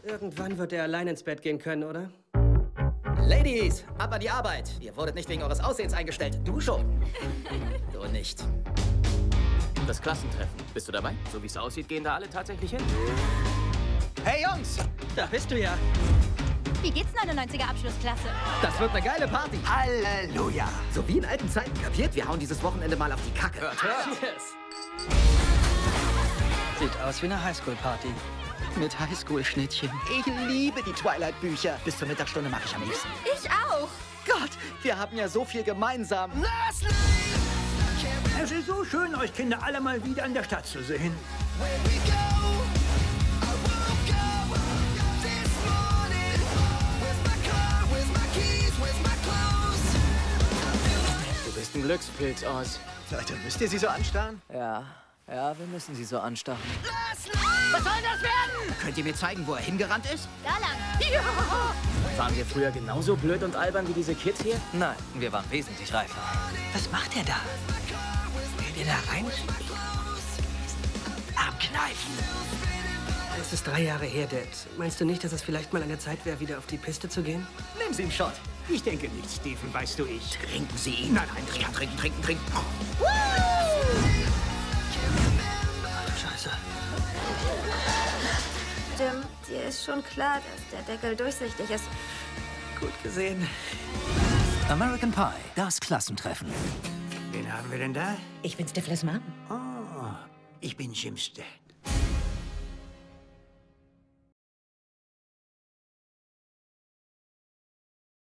Irgendwann wird er allein ins Bett gehen können, oder? Ladies, ab an die Arbeit. Ihr wurdet nicht wegen eures Aussehens eingestellt. Du schon. Du nicht. Das Klassentreffen. Bist du dabei? So wie es aussieht, gehen da alle tatsächlich hin. Hey Jungs, Da bist du ja. Wie geht's 99er Abschlussklasse? das wird eine geile Party. Halleluja. So wie in alten Zeiten, kapiert? Wir hauen dieses Wochenende mal auf die Kacke. Hört. Yes. Sieht aus wie eine Highschool-Party. Mit Highschool-Schnittchen. Ich liebe die Twilight-Bücher. Bis zur Mittagsstunde mache ich am liebsten. Ich auch. Gott, wir haben ja so viel gemeinsam. Es ist so schön, euch Kinder alle mal wieder in der Stadt zu sehen. Du bist ein Glückspilz, Oz. Leute, müsst ihr sie so anstarren? Ja, wir müssen sie so anstarren. Was soll das werden? Könnt ihr mir zeigen, wo er hingerannt ist? Da lang. Waren wir früher genauso blöd und albern wie diese Kids hier? Nein, wir waren wesentlich reifer. Was macht er da? Will der da rein? Armkneifen. Es ist 3 Jahre her, Dad. Meinst du nicht, dass es vielleicht mal an der Zeit wäre, wieder auf die Piste zu gehen? Nimm sie einen Shot. Ich denke nicht, Stephen, weißt du, ich. Trinken Sie ihn. Nein, trinken. Scheiße. Jim, dir ist schon klar, dass der Deckel durchsichtig ist. Gut gesehen. American Pie, das Klassentreffen. Wen haben wir denn da? Ich bin Stiflers Mom. Oh, ich bin Jims Dad.